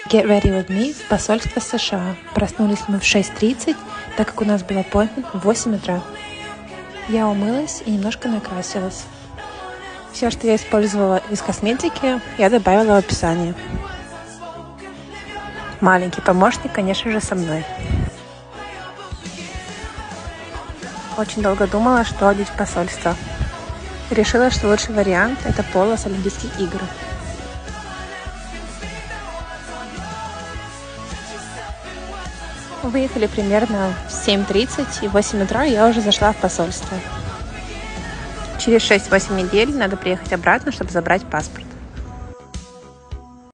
Get Ready With Me в посольство США. Проснулись мы в 6:30, так как у нас был appointment в 8 утра. Я умылась и немножко накрасилась. Все, что я использовала из косметики, я добавила в описание. Маленький помощник, конечно же, со мной. Очень долго думала, что одеть в посольство. Решила, что лучший вариант – это поло с Олимпийских игр. Выехали примерно в 7:30, и в 8 утра я уже зашла в посольство. Через 6-8 недель надо приехать обратно, чтобы забрать паспорт.